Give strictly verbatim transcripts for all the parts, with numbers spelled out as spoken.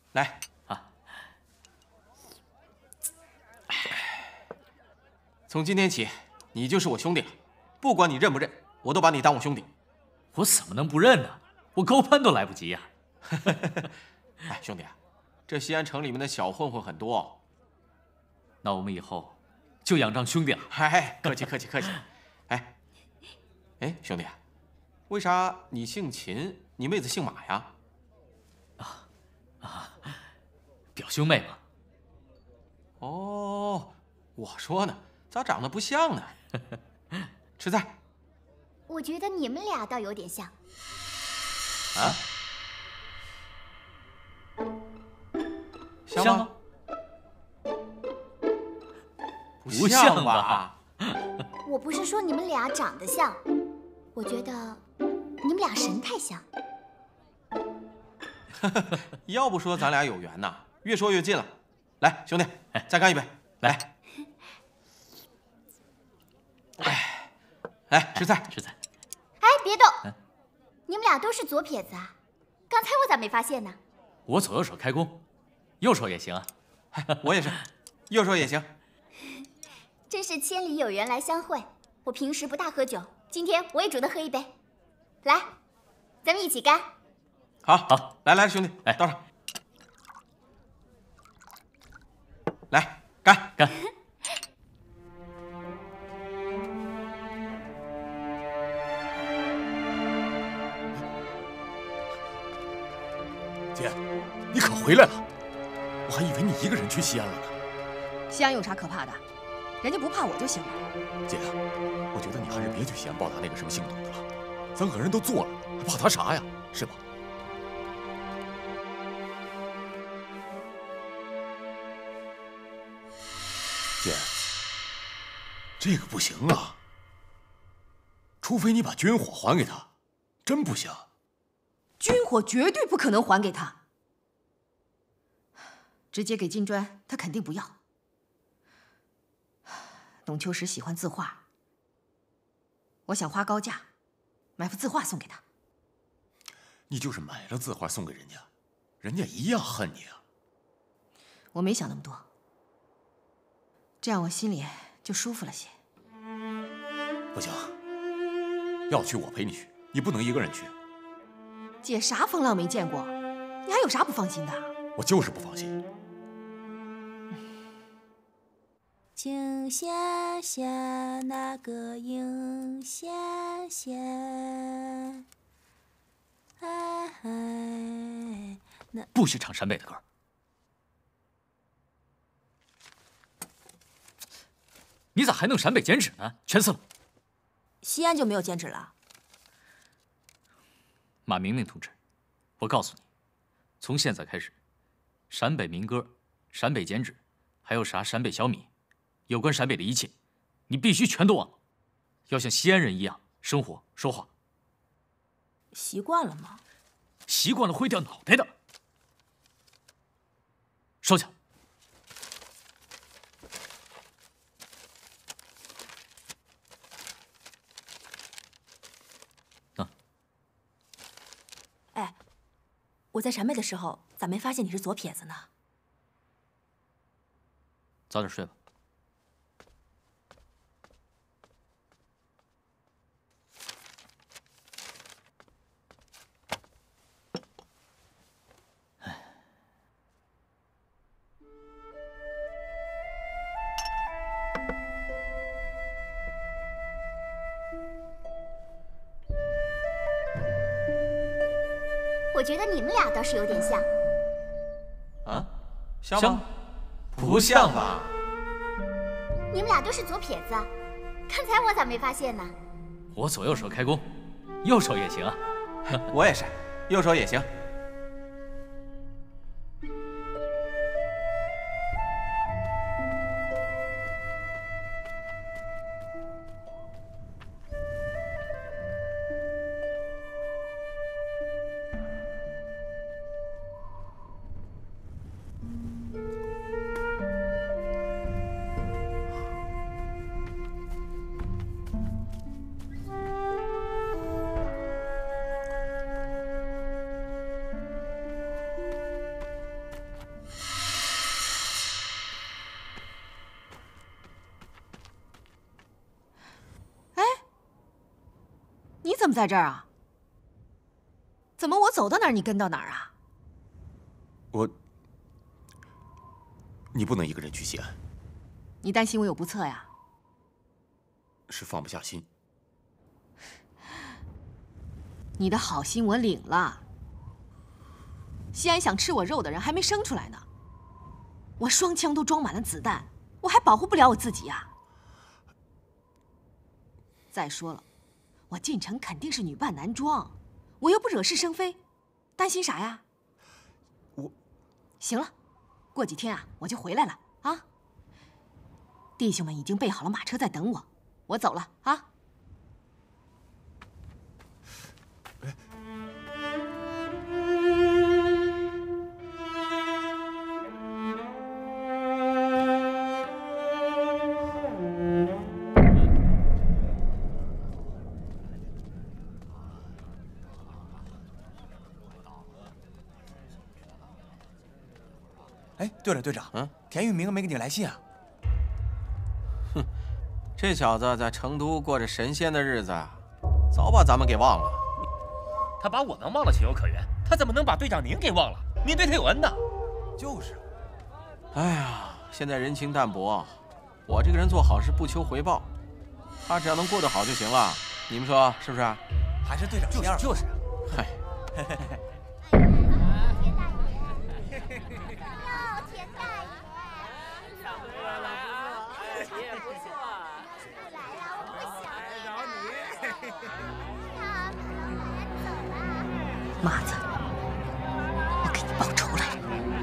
来啊。 从今天起，你就是我兄弟了，不管你认不认，我都把你当我兄弟。 我怎么能不认呢？我高攀都来不及呀、啊！ 哎，兄弟，这西安城里面的小混混很多， 那我们以后就仰仗兄弟了。 哎，客气客气客气。哎，哎，兄弟，为啥你姓秦，你妹子姓马呀？ 啊啊，表兄妹嘛。 哦，我说呢，咋长得不像呢？吃菜。 我觉得你们俩倒有点像。 啊？像吗？ 不像吧？ 我不是说你们俩长得像，我觉得你们俩神态像。 要不说咱俩有缘呐，越说越近了。来，兄弟，再干一杯。来，哎，来吃菜， 吃菜。 哎，别动！嗯、你们俩都是左撇子啊？刚才我咋没发现呢？ 我左右手开弓，右手也行啊。 我也是，右手也行。 真是千里有缘来相会。我平时不大喝酒，今天我也主动喝一杯。来，咱们一起干。 好， 好， 来来，兄弟， 来倒上。来，干干。 姐，你可回来了！我还以为你一个人去西安了呢。 西安有啥可怕的？人家不怕我就行了。 姐，我觉得你还是别去西安报答那个什么姓董的了，咱恶人都做了，还怕他啥呀？是吧？姐，这个不行啊！除非你把军火还给他，真不行。 军火绝对不可能还给他，直接给金砖，他肯定不要。董秋实喜欢字画，我想花高价买幅字画送给他。 你就是买了字画送给人家，人家一样恨你啊！ 我没想那么多，这样我心里就舒服了些。 不行，要去我陪你去，你不能一个人去。 姐啥风浪没见过，你还有啥不放心的？ 我就是不放心。 请谢谢那个应，谢谢。哎哎，那不许唱陕北的歌。你咋还弄陕北剪纸呢？全撕了。 西安就没有剪纸了？ 马明明同志，我告诉你，从现在开始，陕北民歌、陕北剪纸，还有啥陕北小米，有关陕北的一切，你必须全都忘了，要像西安人一样生活说话。 习惯了吗？ 习惯了会掉脑袋的。收下。 哎，我在陕北的时候咋没发现你是左撇子呢？ 早点睡吧。 我觉得你们俩倒是有点像。 啊？像吗？不像吧？ 你们俩都是左撇子，刚才我咋没发现呢？ 我左右手开弓，右手也行啊。 我也是，右手也行。 怎么在这儿啊？怎么我走到哪儿你跟到哪儿啊？ 我，你不能一个人去西安。 你担心我有不测呀？ 是放不下心。 你的好心我领了。西安想吃我肉的人还没生出来呢，我双枪都装满了子弹，我还保护不了我自己呀。再说了，我进城肯定是女扮男装，我又不惹是生非，担心啥呀？ 我， 行了，过几天啊我就回来了啊。弟兄们已经备好了马车在等我，我走了啊。 哎，对了，队长，嗯，田玉明没给你来信啊？ 哼，这小子在成都过着神仙的日子，早把咱们给忘了。 他把我们忘了情有可原，他怎么能把队长您给忘了？您对他有恩呐。 就是。 哎呀，现在人情淡薄，我这个人做好事不求回报，他只要能过得好就行了。你们说是不是？ 还是队长心眼就是。 嗨。 麻子，我给你报仇来了！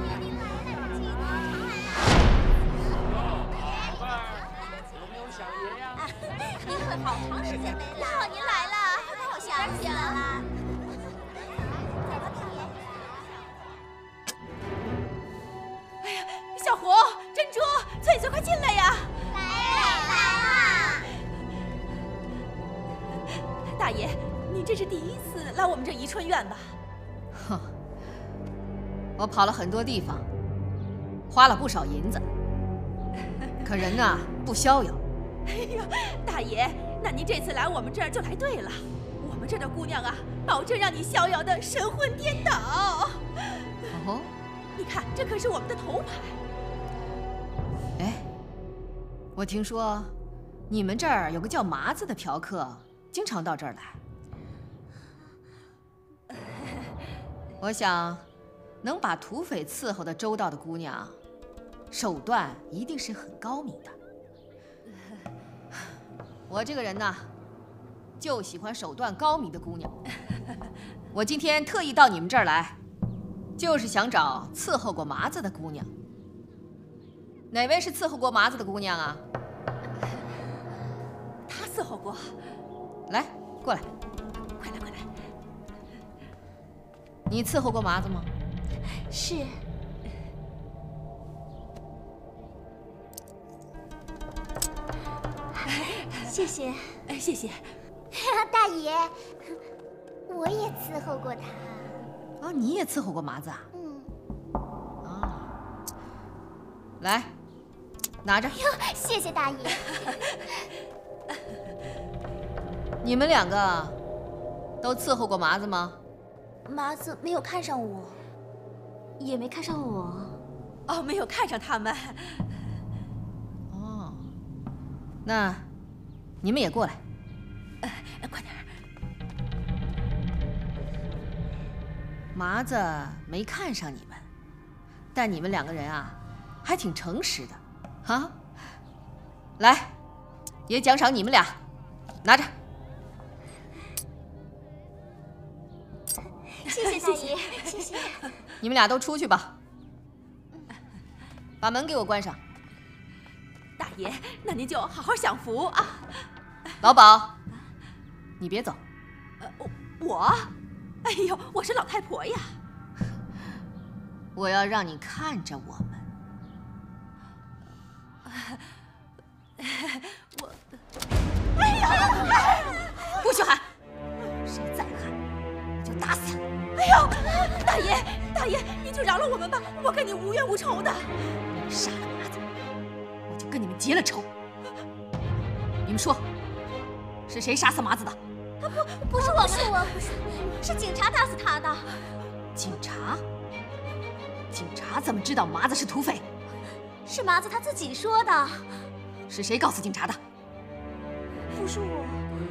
您会好长时间没来了，您来了，好想起来了。 哎呀，小胡、珍珠、翠翠，快进来呀！ 来了，来了！ 大爷，您这是第一次来我们这宜春院吧？ 哼，我跑了很多地方，花了不少银子，可人呐不逍遥。 哎呀，大爷，那您这次来我们这儿就来对了，我们这儿的姑娘啊，保证让你逍遥的神魂颠倒。 哦， 你看，这可是我们的头牌。 哎，我听说你们这儿有个叫麻子的嫖客，经常到这儿来。我想，能把土匪伺候的周到的姑娘，手段一定是很高明的。我这个人呐，就喜欢手段高明的姑娘。我今天特意到你们这儿来，就是想找伺候过麻子的姑娘。哪位是伺候过麻子的姑娘啊？ 他伺候过。 来，过来。 快来，快来。 你伺候过麻子吗？ 是。谢谢， 哎，谢谢。 大爷，我也伺候过他。 哦，你也伺候过麻子啊？ 嗯。 啊，来，拿着。 哟，谢谢大爷。 你们两个都伺候过麻子吗？ 麻子没有看上我，也没看上我。 哦，没有看上他们。 哦，那你们也过来。 呃，快点。 麻子没看上你们，但你们两个人啊，还挺诚实的，啊！来，也奖赏你们俩，拿着。 谢谢大爷，谢谢。 你们俩都出去吧，把门给我关上。 大爷，那您就好好享福啊。 老鸨，你别走。 呃，我，哎呦，我是老太婆呀。 我要让你看着我们。 我，哎呀， 不许喊！谁再喊，我就打死他！ 哎呦，大爷，大爷，你就饶了我们吧，我跟你无冤无仇的。 你们杀了麻子，我就跟你们结了仇。你们说，是谁杀死麻子的？ 他不，不是我，不是我，不是，是警察打死他的。 警察？警察怎么知道麻子是土匪？ 是麻子他自己说的。 是谁告诉警察的？ 不是我。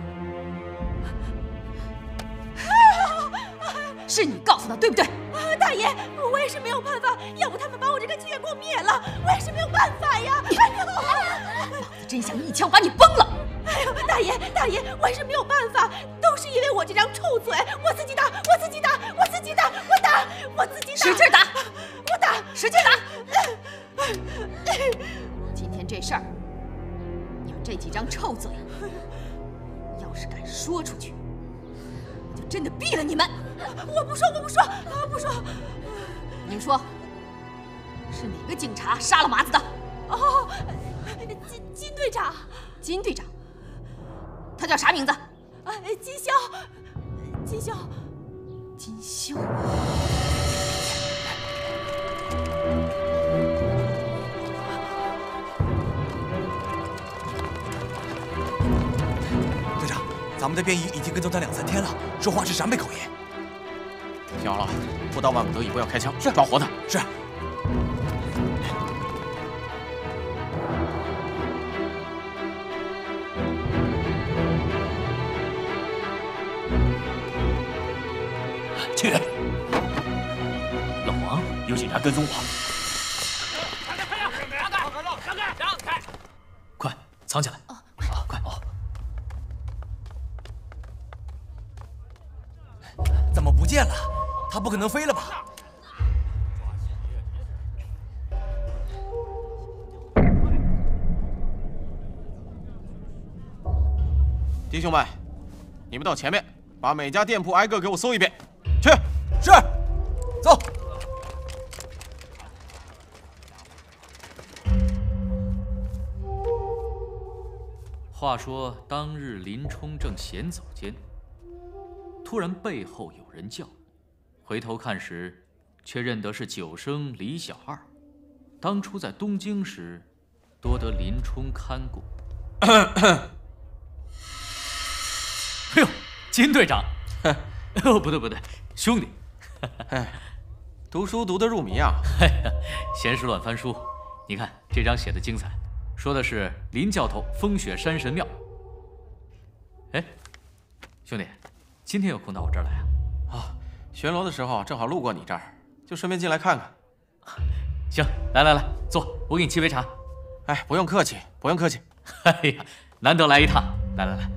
是你告诉的，对不对？ 大爷，我也是没有办法，要不他们把我这个剧院给我灭了，我也是没有办法呀！哎呦， 老子真想一枪把你崩了！ 哎呦，大爷，大爷，我也是没有办法，都是因为我这张臭嘴，我自己打，我自己打，我自己打，我打，我自己打， 使劲打， 我打， 使劲打！今天这事儿，你们这几张臭嘴，要是敢说出去，我就真的毙了你们！ 我不说，我不说，我不说。 你们说，是哪个警察杀了麻子的？ 哦，金金队长。 金队长，他叫啥名字？ 啊，金宵，金宵， 金宵。 队长，咱们的便衣已经跟踪他两三天了，说话是陕北口音。 听好了，不到万不得已不要开枪，是抓活他。 是。 去！老王，有警察跟踪我。 让开！让开！让开！让开！ 快藏起来！ 哦， 快！啊，快！哦。 怎么不见了？他不可能飞了吧？ 弟兄们，你们到前面，把每家店铺挨个给我搜一遍。去。 是。走。 话说当日林冲正闲走间，突然背后有人叫，回头看时，却认得是九生李小二。当初在东京时，多得林冲看顾。哎呦，金队长！哦，不对不对，兄弟。 哎，读书读得入迷啊！ 闲时乱翻书，你看这张写的精彩，说的是林教头风雪山神庙。哎，兄弟，今天有空到我这儿来啊？ 啊，巡逻的时候正好路过你这儿，就顺便进来看看。 行，来来来，坐，我给你沏杯茶。 哎，不用客气，不用客气。 哎呀，难得来一趟，来来来。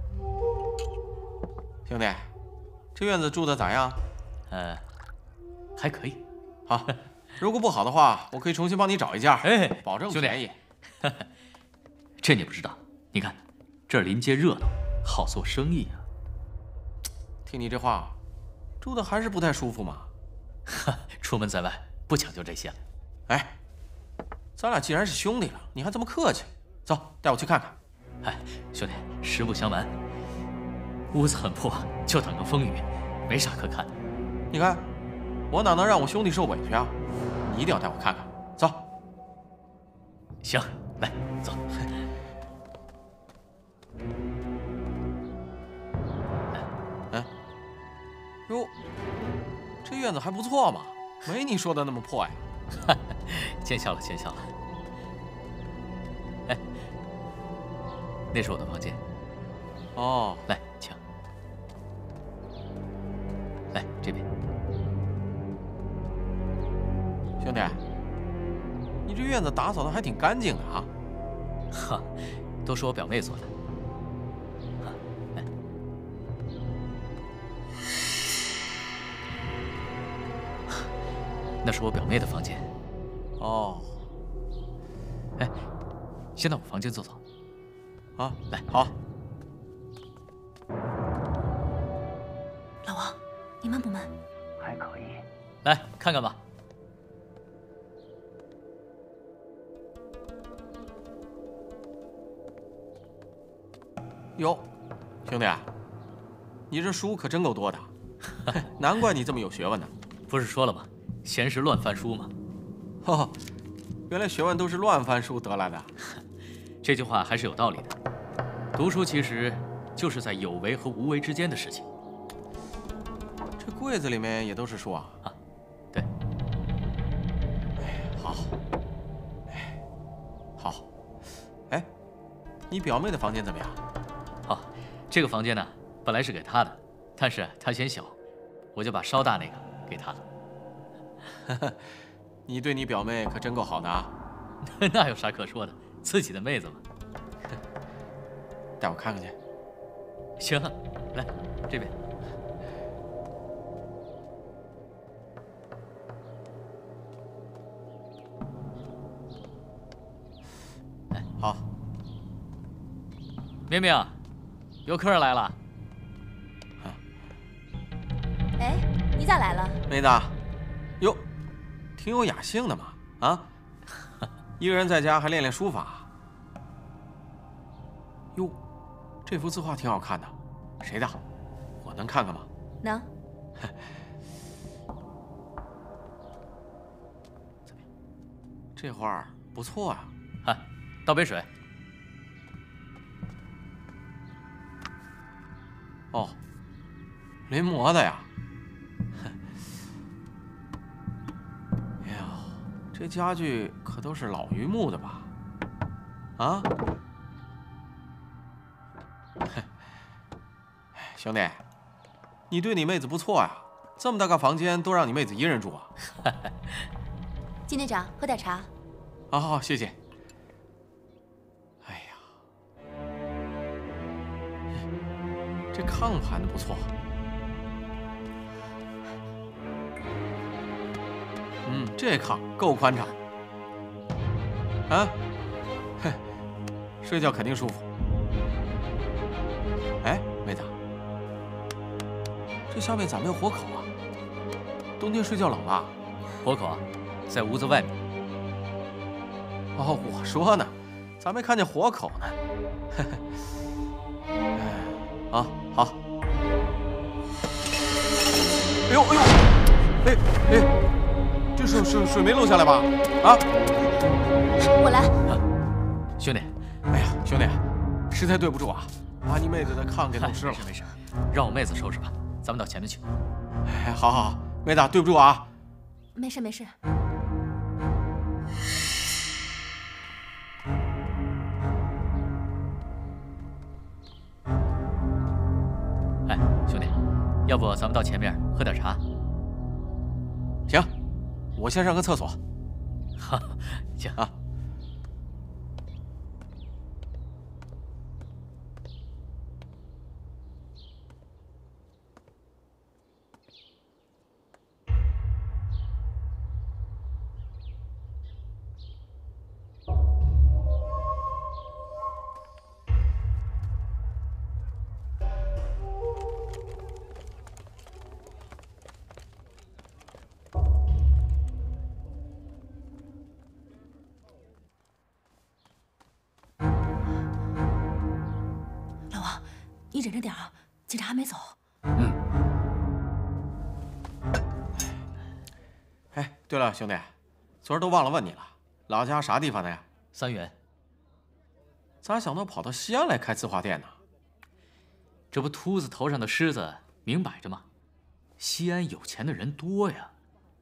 兄弟，这院子住的咋样？ 呃，还可以。 好，如果不好的话，我可以重新帮你找一家， 哎， 保证便宜。 这你不知道，你看这儿临街热闹，好做生意啊。 听你这话，住的还是不太舒服嘛。 出门在外不讲究这些。 哎，咱俩既然是兄弟了，你还这么客气？走，带我去看看。 哎，兄弟，实不相瞒，屋子很破，就挡个风雨，没啥可看的。 你看，我哪能让我兄弟受委屈啊？你一定要带我看看。走。 行，来，走。 哎，哟，这院子还不错嘛，没你说的那么破呀。 见笑了，见笑了。哎，那是我的房间。 哦， 来，请。来这边。 兄弟，你这院子打扫的还挺干净的啊。 哈，都是我表妹做的。啊，来。那是我表妹的房间。 哦。 哎，先到我房间坐坐。 啊， 来， 好。 老王，你闷不闷？ 还可以。 来看看吧。 哟，兄弟，你这书可真够多的，难怪你这么有学问呢。 不是说了吗？闲时乱翻书吗？ 哦，原来学问都是乱翻书得来的。 这句话还是有道理的。读书其实就是在有为和无为之间的事情。 这柜子里面也都是书啊？ 啊，对。 哎，好。哎，好。哎，你表妹的房间怎么样？ 哦，这个房间呢，本来是给她的，但是她嫌小，我就把稍大那个给她了。 你对你表妹可真够好的啊！ 那有啥可说的，自己的妹子嘛。 带我看看去。 行，来这边。 哎，好。 明明，有客人来了。 哎，你咋来了？ 妹子，哟，挺有雅兴的嘛，啊，一个人在家还练练书法。哟，这幅字画挺好看的，谁的？我能看看吗？ 能。 怎么样？这画不错啊。 啊，倒杯水。 哦，临摹的呀。哎呀，这家具可都是老榆木的吧？啊？兄弟，你对你妹子不错呀，这么大个房间都让你妹子一人住啊？ 金队长，喝点茶。 好好好，谢谢。哎呀，这炕盘的不错。嗯，这炕够宽敞。啊，嘿，睡觉肯定舒服。哎，妹子。这下面咋没有火口啊？冬天睡觉冷吧？ 火口啊，在屋子外面。 哦，我说呢，咋没看见火口呢？哎，啊，好。哎呦哎呦，哎哎，这水水水没漏下来吧？啊！ 我来。 啊，兄弟， 哎呀，兄弟，实在对不住啊，把你妹子的炕给弄湿了。 没事没事，让我妹子收拾吧。咱们到前面去。 哎，好好好，妹子，对不住啊。 没事没事。 哎，兄弟，要不咱们到前面喝点茶？ 行，我先上个厕所。 好，行啊。 你忍着点啊，警察还没走。 嗯。 哎，对了，兄弟，昨儿都忘了问你了，老家啥地方的呀？ 三原。 咋想到跑到西安来开字画店呢？ 这不秃子头上的虱子，明摆着吗？西安有钱的人多呀。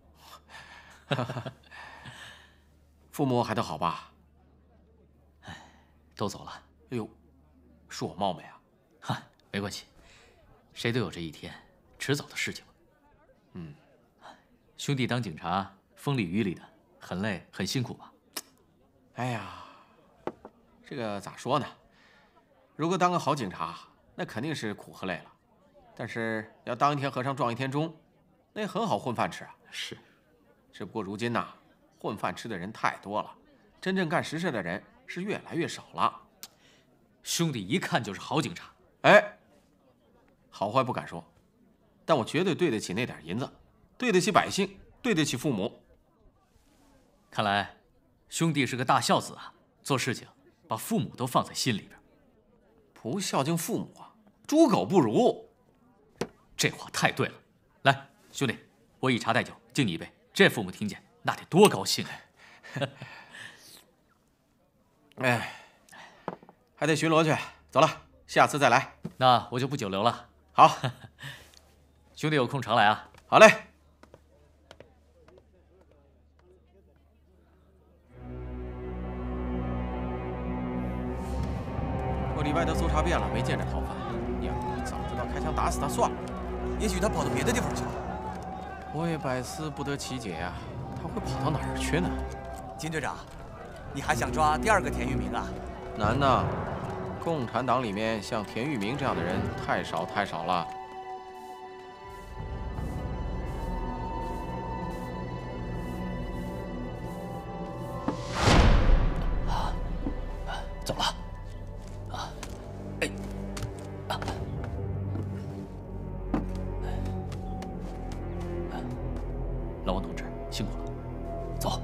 父母还都好吧？ 哎，都走了。 哎呦，恕我冒昧啊。 哈，没关系，谁都有这一天，迟早的事情嘛。 嗯， 兄弟当警察，风里雨里的，很累很辛苦吧？ 哎呀，这个咋说呢？如果当个好警察，那肯定是苦和累了。但是要当一天和尚撞一天钟，那也很好混饭吃啊。 是， 只不过如今呐，混饭吃的人太多了，真正干实事的人是越来越少了。 兄弟一看就是好警察。 哎，好坏不敢说，但我绝对对得起那点银子，对得起百姓，对得起父母。 看来，兄弟是个大孝子啊，做事情把父母都放在心里边。 不孝敬父母啊，猪狗不如。 这话太对了。来，兄弟，我以茶代酒，敬你一杯。这父母听见，那得多高兴啊！ 哎，还得巡逻去，走了。 下次再来。 那我就不久留了。 好， 兄弟有空常来啊。 好嘞。我里外都搜查遍了，没见着逃犯。娘，早知道开枪打死他算了。 也许他跑到别的地方去了。 我也百思不得其解呀、啊，他会跑到哪儿去呢？ 金队长，你还想抓第二个田玉明啊？ 难呐！共产党里面像田玉明这样的人太少太少了。 啊，走了。啊，哎，啊， 老王同志，辛苦了。 走。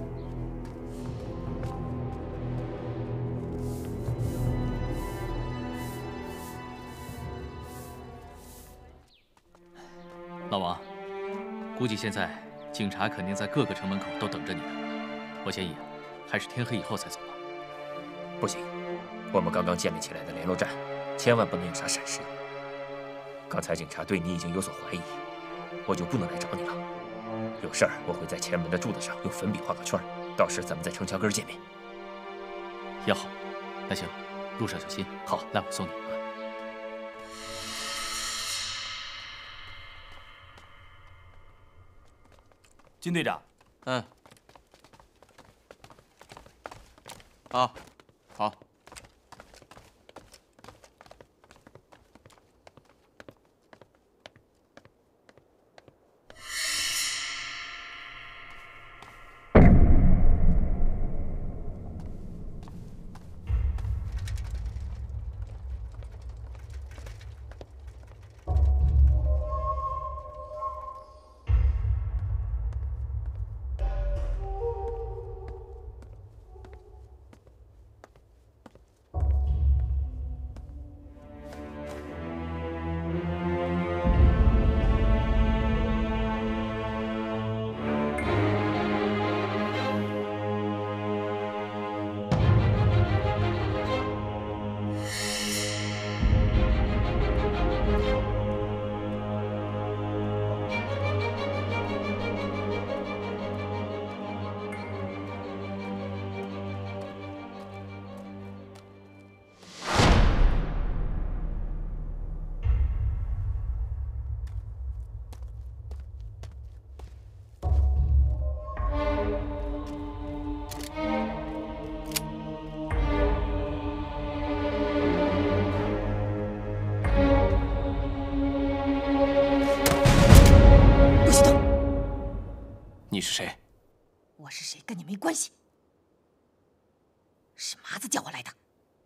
老王，估计现在警察肯定在各个城门口都等着你呢。我建议啊，还是天黑以后再走吧。 不行，我们刚刚建立起来的联络站，千万不能有啥闪失。刚才警察对你已经有所怀疑，我就不能来找你了。有事儿我会在前门的柱子上用粉笔画个圈，到时咱们在城墙根见面。 也好，那行，路上小心。 好， 来，我送你。 金队长， 嗯，啊，好。你是谁？ 我是谁跟你没关系，是麻子叫我来的。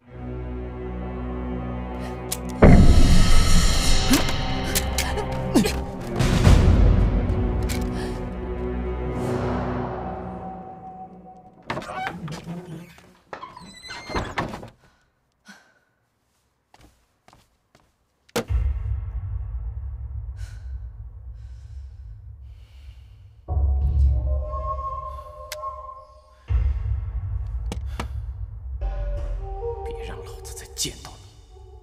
见到你，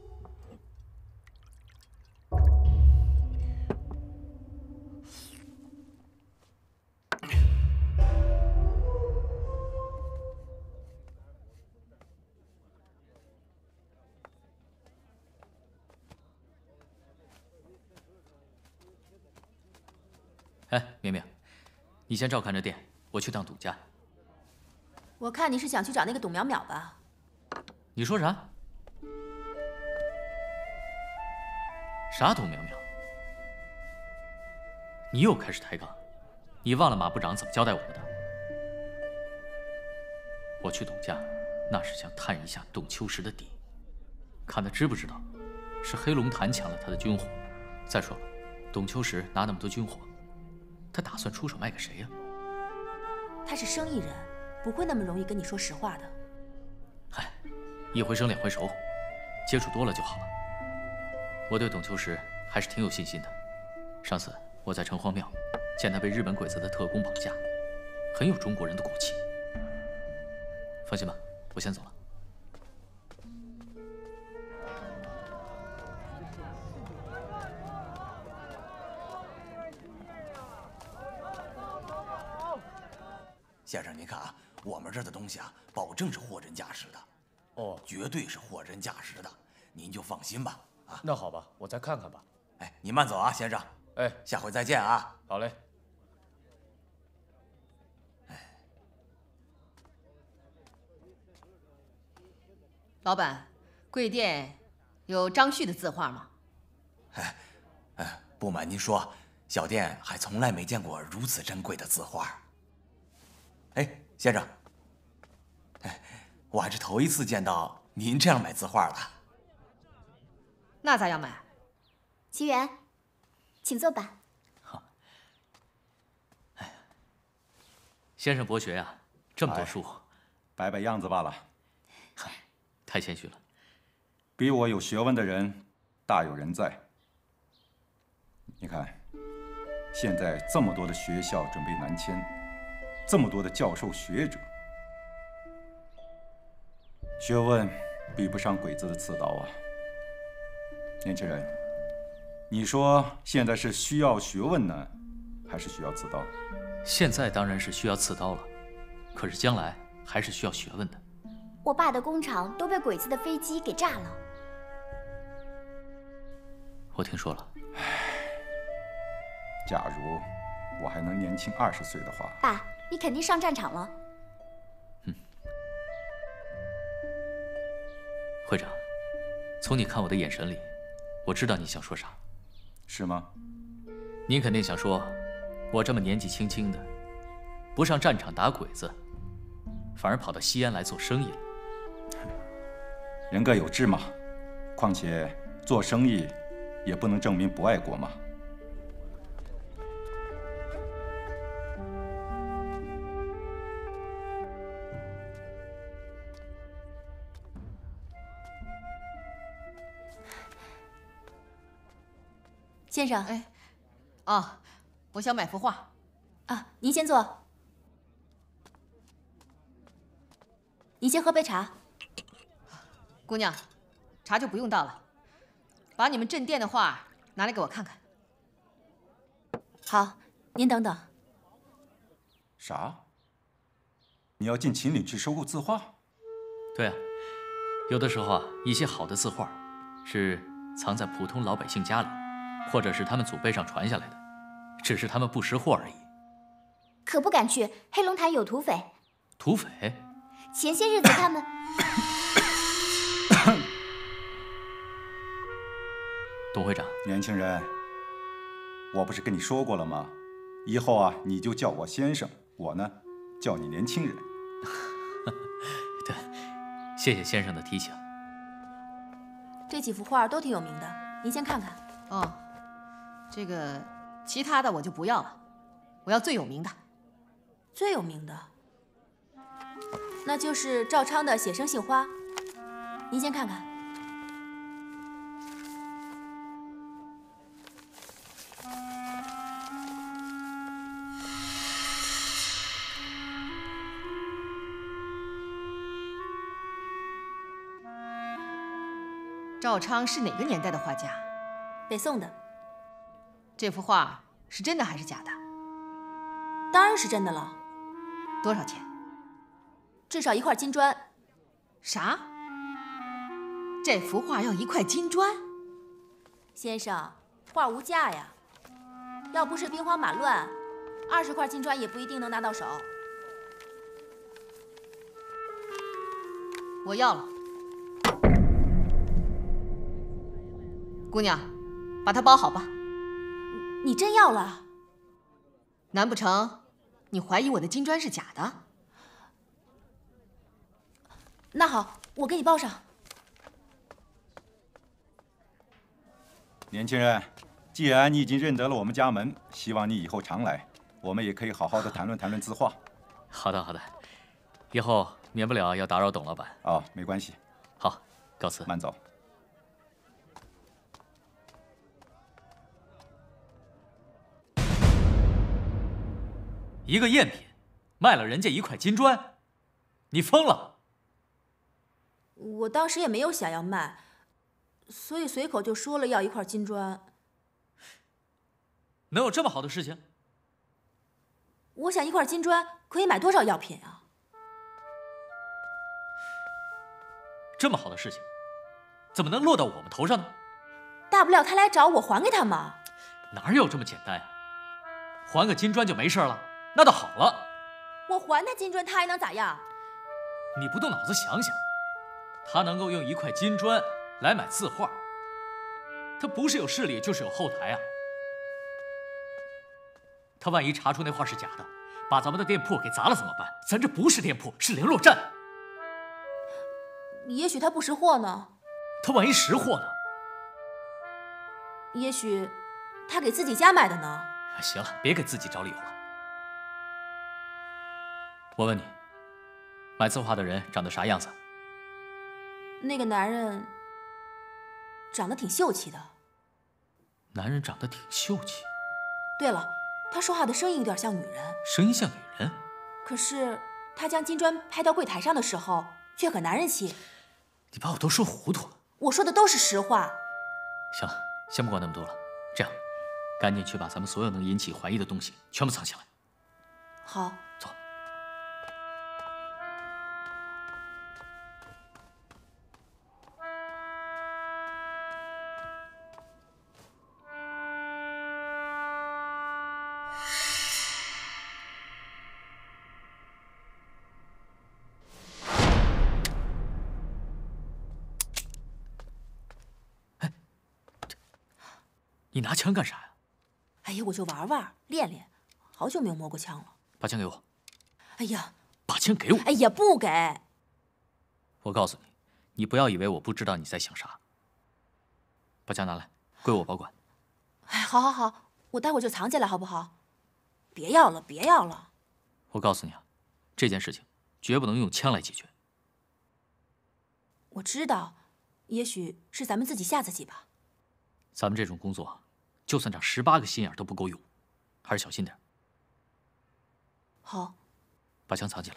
哎，明明，你先照看着店，我去趟董家。 我看你是想去找那个董淼淼吧？ 你说啥？ 啥董淼淼？你又开始抬杠，你忘了马部长怎么交代我们的？我去董家，那是想探一下董秋实的底，看他知不知道是黑龙潭抢了他的军火。再说了，董秋实拿那么多军火，他打算出手卖给谁呀？ 他是生意人，不会那么容易跟你说实话的。 嗨，一回生两回熟，接触多了就好了。 我对董秋实还是挺有信心的。上次我在城隍庙见他被日本鬼子的特工绑架，很有中国人的骨气。放心吧，我先走了。 先生您看啊，我们这儿的东西啊，保证是货真价实的， 哦， 绝对是货真价实的，您就放心吧。啊， 那好吧，我再看看吧。 哎，您慢走啊，先生。 哎， 下回再见啊。 好嘞。 老板，贵店有张旭的字画吗？ 哎，哎，不瞒您说，小店还从来没见过如此珍贵的字画。哎，先生，哎，我还是头一次见到您这样买字画的。 那咋样买？ 奇缘，请坐吧。 好。哎呀，先生博学呀、啊，这么多书， 哎、摆摆样子罢了。 嗨，太谦虚了。 比我有学问的人大有人在。你看，现在这么多的学校准备南迁，这么多的教授学者，学问比不上鬼子的刺刀啊！年轻人，你说现在是需要学问呢，还是需要刺刀？ 现在当然是需要刺刀了，可是将来还是需要学问的。 我爸的工厂都被鬼子的飞机给炸了。 我听说了。 假如我还能年轻二十岁的话， 爸，你肯定上战场了。 嗯。会长，从你看我的眼神里，我知道你想说啥。 是吗？ 您肯定想说，我这么年纪轻轻的，不上战场打鬼子，反而跑到西安来做生意了。 人各有志嘛，况且做生意也不能证明不爱国嘛。 先生， 哎，啊，我想买幅画。 啊，您先坐。您先喝杯茶。 姑娘，茶就不用倒了，把你们镇店的画拿来给我看看。 好，您等等。 啥？你要进秦岭去收购字画？ 对啊，有的时候啊，一些好的字画是藏在普通老百姓家里。或者是他们祖辈上传下来的，只是他们不识货而已。 可不敢去，黑龙潭有土匪。 土匪？ 前些日子他们…… 董会长， 年轻人，我不是跟你说过了吗？以后啊，你就叫我先生，我呢，叫你年轻人。 对，谢谢先生的提醒。 这几幅画都挺有名的，您先看看。 哦。这个其他的我就不要了，我要最有名的。 最有名的，那就是赵昌的《写生杏花》，您先看看。 赵昌是哪个年代的画家？ 北宋的。 这幅画是真的还是假的？ 当然是真的了。 多少钱？ 至少一块金砖。 啥？这幅画要一块金砖？ 先生，画无价呀。要不是兵荒马乱，二十块金砖也不一定能拿到手。 我要了。姑娘，把它包好吧。 你真要了？ 难不成你怀疑我的金砖是假的？ 那好，我给你包上。 年轻人，既然你已经认得了我们家门，希望你以后常来，我们也可以好好的谈论谈论字画。 好的，好的，以后免不了要打扰董老板。 哦，没关系。 好，告辞。 慢走。 一个赝品，卖了人家一块金砖，你疯了！ 我当时也没有想要卖，所以随口就说了要一块金砖。 能有这么好的事情？ 我想一块金砖可以买多少药品啊？ 这么好的事情，怎么能落到我们头上呢？ 大不了他来找我还给他嘛。 哪有这么简单呀？还个金砖就没事了，那倒好了。 我还他金砖，他还能咋样？ 你不动脑子想想，他能够用一块金砖来买字画，他不是有势力，就是有后台啊。他万一查出那画是假的，把咱们的店铺给砸了怎么办？咱这不是店铺，是联络站。 也许他不识货呢。 他万一识货呢？ 也许他给自己家买的呢。 行了，别给自己找理由了。我问你，买字画的人长得啥样子？ 那个男人长得挺秀气的。 男人长得挺秀气。 对了，他说话的声音有点像女人。 声音像女人？ 可是他将金砖拍到柜台上的时候，却很男人气。 你把我都说糊涂了。 我说的都是实话。 行了，先不管那么多了，这样，赶紧去把咱们所有能引起怀疑的东西全部藏起来。 好。 走。你拿枪干啥呀？ 哎呀，我就玩玩，练练，好久没有摸过枪了。 把枪给我！ 哎呀， 把枪给我！ 哎呀，不给！ 我告诉你，你不要以为我不知道你在想啥。把枪拿来，归我保管。 哎，好好好，我待会儿就藏起来，好不好？别要了，别要了。 我告诉你啊，这件事情绝不能用枪来解决。 我知道，也许是咱们自己吓自己吧。 咱们这种工作，就算长十八个心眼都不够用，还是小心点。 好， 把枪藏起来。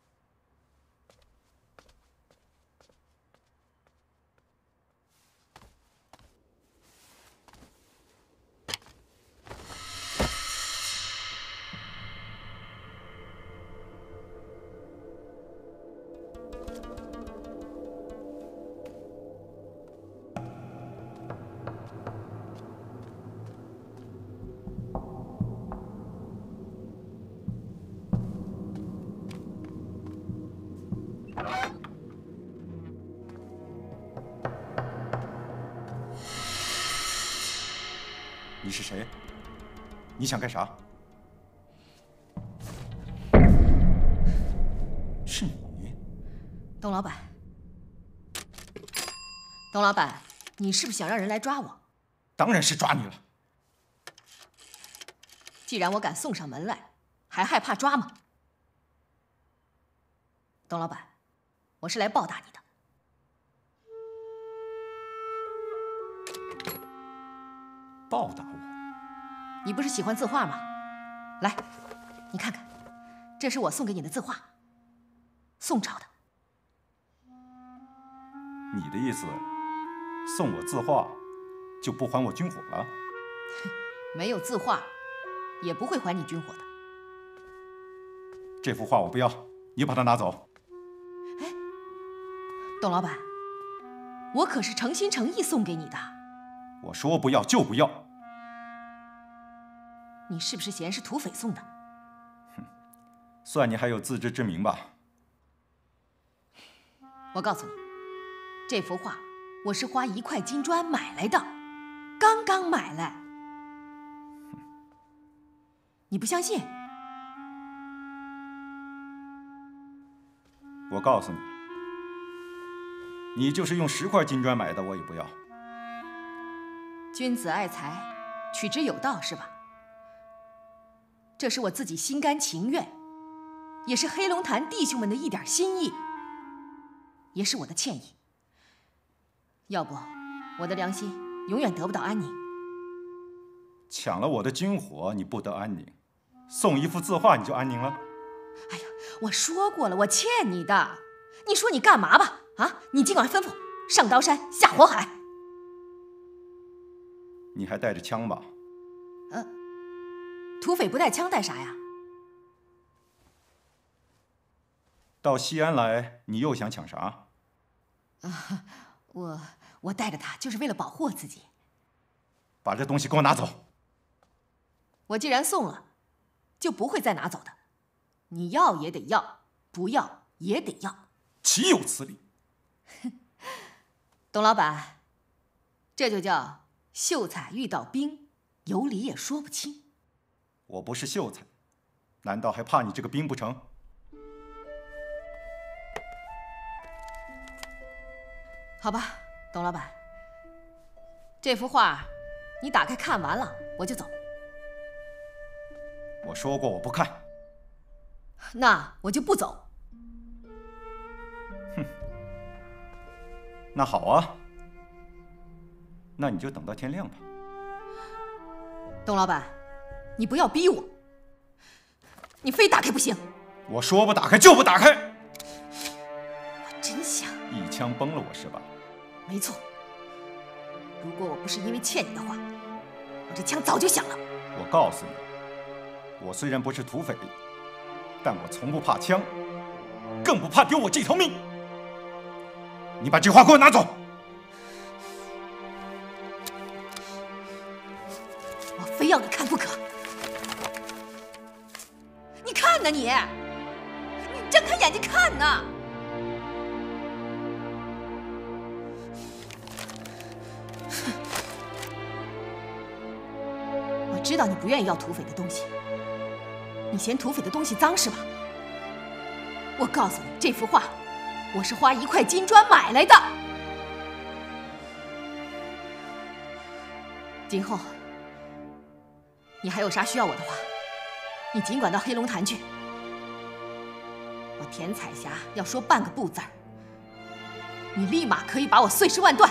你是谁？你想干啥？是你， 董老板。董老板，你是不是想让人来抓我？ 当然是抓你了。 既然我敢送上门来，还害怕抓吗？董老板，我是来报答你的。 报答我？ 你不是喜欢字画吗？来，你看看，这是我送给你的字画，宋朝的。 你的意思，送我字画，就不还我军火了？ 没有字画，也不会还你军火的。 这幅画我不要，你把它拿走。 哎，董老板，我可是诚心诚意送给你的。 我说不要就不要。 你是不是嫌是土匪送的？ 哼，算你还有自知之明吧。 我告诉你，这幅画我是花一块金砖买来的，刚刚买来。你不相信？ 我告诉你，你就是用十块金砖买的，我也不要。 君子爱财，取之有道，是吧？这是我自己心甘情愿，也是黑龙潭弟兄们的一点心意，也是我的歉意。要不，我的良心永远得不到安宁。 抢了我的军火，你不得安宁；送一幅字画，你就安宁了。 哎呀，我说过了，我欠你的。你说你干嘛吧？啊，你尽管吩咐，上刀山下火海。 你还带着枪吧？ 呃，土匪不带枪带啥呀？ 到西安来，你又想抢啥？ 啊，我我带着它就是为了保护我自己。 把这东西给我拿走！ 我既然送了，就不会再拿走的。你要也得要，不要也得要。 岂有此理！ 董老板，这就叫秀才遇到兵，有理也说不清。 我不是秀才，难道还怕你这个兵不成？ 好吧，董老板，这幅画你打开看完了，我就走。 我说过我不看。 那我就不走。 哼，那好啊，那你就等到天亮吧。 董老板，你不要逼我，你非打开不行。 我说不打开就不打开。 我真想一枪崩了我是吧？ 没错。如果我不是因为欠你的话，我这枪早就响了。 我告诉你，我虽然不是土匪，但我从不怕枪，更不怕丢我这条命。你把这画给我拿走！ 我非要你看不可。你看呢你，你睁开眼睛看呢。我知道你不愿意要土匪的东西，你嫌土匪的东西脏是吧？我告诉你，这幅画我是花一块金砖买来的。今后你还有啥需要我的话，你尽管到黑龙潭去。我田彩霞要说半个不字儿，你立马可以把我碎尸万段。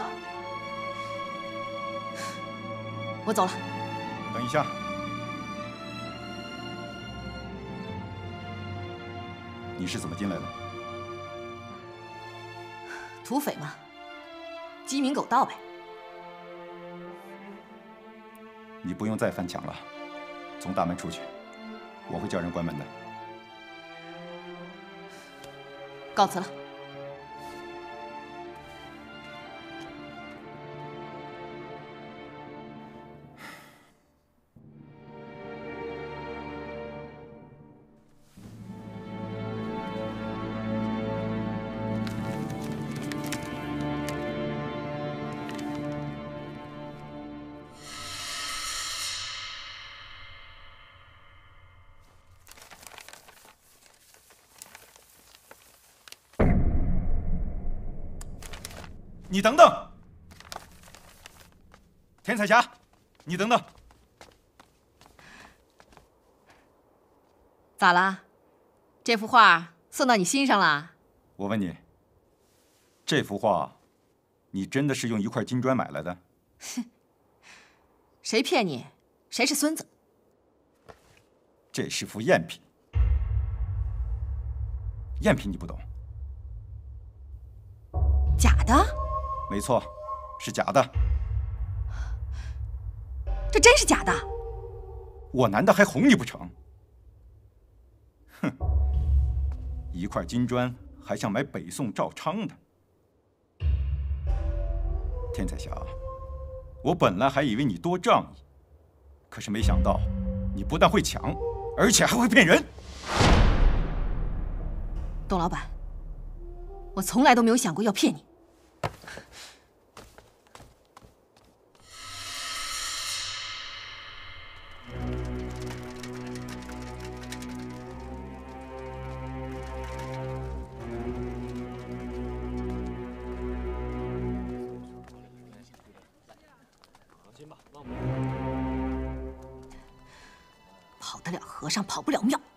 我走了。 等一下，你是怎么进来的？ 土匪嘛，鸡鸣狗盗呗。 你不用再翻墙了，从大门出去，我会叫人关门的。 告辞了。 你等等，田彩霞，你等等。 咋啦？这幅画送到你心上了？ 我问你，这幅画，你真的是用一块金砖买来的？ 哼，谁骗你，谁是孙子。 这是幅赝品，赝品你不懂。 假的？ 没错，是假的。 这真是假的？ 我难道还哄你不成？哼，一块金砖还想买北宋赵昌的？田彩霞，我本来还以为你多仗义，可是没想到你不但会抢，而且还会骗人。 董老板，我从来都没有想过要骗你。跑得了和尚跑不了庙。